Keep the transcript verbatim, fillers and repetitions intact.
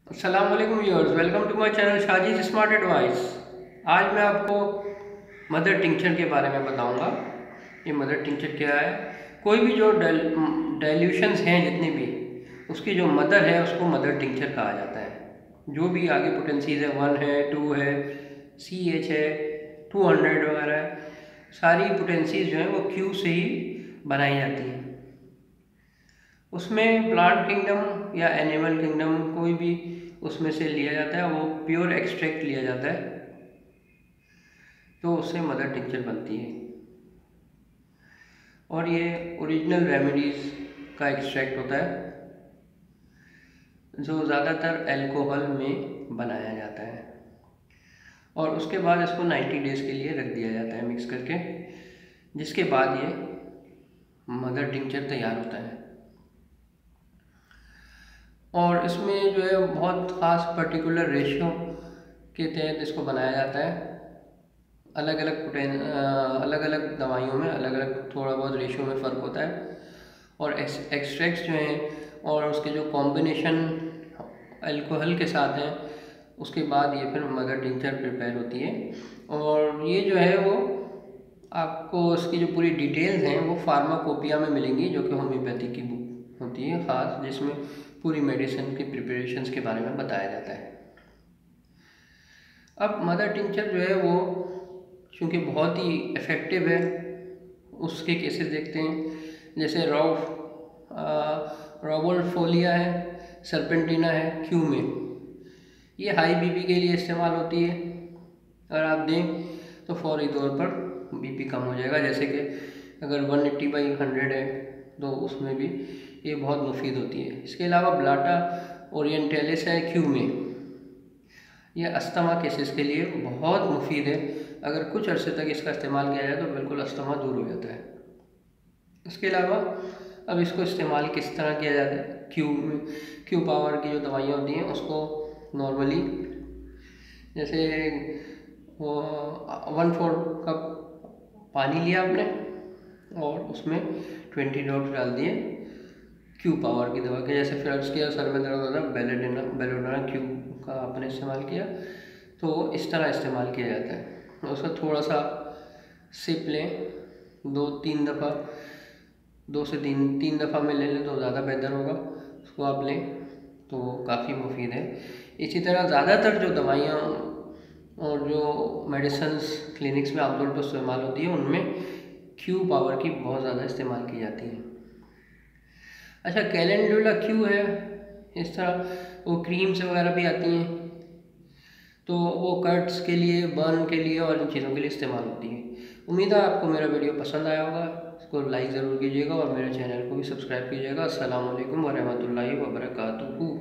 अस्सलाम वालेकुम viewers, welcome to my channel Shajiz smart advice. आज मैं आपको मदर टिंक्चर के बारे में बताऊंगा। ये मदर टिंक्चर क्या है। कोई भी जो डाइल्यूशंस हैं जितनी भी, उसकी जो मदर है उसको मदर टिंक्चर कहा जाता है। जो भी आगे पोटेंसीज है, वन है, टू है, सी एच है, टू हंड्रेड वगैरह है, सारी पोटेंसीज जो हैं वो क्यू से ही बनाई जाती हैं। उसमें प्लांट किंगडम या एनिमल किंगडम कोई भी उसमें से लिया जाता है, वो प्योर एक्सट्रैक्ट लिया जाता है, तो उससे मदर टिंक्चर बनती है। और ये ओरिजिनल रेमेडीज़ का एक्सट्रैक्ट होता है जो ज़्यादातर अल्कोहल में बनाया जाता है, और उसके बाद इसको नाइन्टी डेज़ के लिए रख दिया जाता है मिक्स करके, जिसके बाद ये मदर टिंक्चर तैयार होता है। और इसमें जो है बहुत ख़ास पर्टिकुलर रेशियो के तहत इसको बनाया जाता है। अलग अलग पोटेन अलग अलग दवाइयों में अलग अलग थोड़ा बहुत रेशियो में फ़र्क होता है। और एक्सट्रैक्ट्स जो हैं और उसके जो कॉम्बिनेशन अल्कोहल के साथ हैं, उसके बाद ये फिर मदर टिंक्चर प्रिपेयर होती है। और ये जो है वो आपको उसकी जो पूरी डिटेल्स हैं वो फार्माकोपिया में मिलेंगी, जो कि होम्योपैथी की बुक होती है ख़ास, जिसमें पूरी मेडिसिन की प्रिपरेशंस के बारे में बताया जाता है। अब मदर टिंक्चर जो है वो चूँकि बहुत ही इफ़ेक्टिव है, उसके केसेस देखते हैं। जैसे राउ रावोल्फोलिया है, सरपेंटिना है क्यू में, ये हाई बीपी के लिए इस्तेमाल होती है। अगर आप दें तो फौरी तौर पर बीपी कम हो जाएगा। जैसे कि अगर वन एट्टी बाई हंड्रेड है तो उसमें भी ये बहुत मुफीद होती है। इसके अलावा ब्लाटा ओरिएंटलिस है क्यू में, यह अस्थमा केसेस के लिए बहुत मुफीद है। अगर कुछ अरसे तक इसका इस्तेमाल किया जाए तो बिल्कुल अस्थमा दूर हो जाता है। इसके अलावा अब इसको इस्तेमाल किस तरह किया जाता है, क्यू में क्यू पावर की जो दवाइयाँ होती हैं उसको नॉर्मली जैसे वो वन फोर कप पानी लिया आपने और उसमें ट्वेंटी ड्रॉप्स डाल दिए क्यू पावर की दवा के। जैसे फ्लड्स किया, सर में दर्द होता है, बेलेडिना बेलोडाना क्यू का आपने इस्तेमाल किया, तो इस तरह इस्तेमाल किया जाता है। उसका थोड़ा सा सिप लें, दो तीन दफ़ा दो से तीन तीन दफ़ा में ले लें तो ज़्यादा बेहतर होगा। उसको आप लें तो काफ़ी मुफीद है। इसी तरह ज़्यादातर जो दवाइयाँ और जो मेडिसिन्स क्लिनिक्स में आमतौर पर इस्तेमाल होती है, उनमें क्यू पावर की बहुत ज़्यादा इस्तेमाल की जाती है। अच्छा, कैलेंडुला क्यू है, इस तरह वो क्रीम्स वगैरह भी आती हैं, तो वो कट्स के लिए, बर्न के लिए और इन चीज़ों के लिए इस्तेमाल होती है। उम्मीद है आपको मेरा वीडियो पसंद आया होगा। इसको लाइक ज़रूर कीजिएगा और मेरे चैनल को भी सब्सक्राइब कीजिएगा। अस्सलाम वालेकुम व रहमतुल्लाहि व बरकातुहू।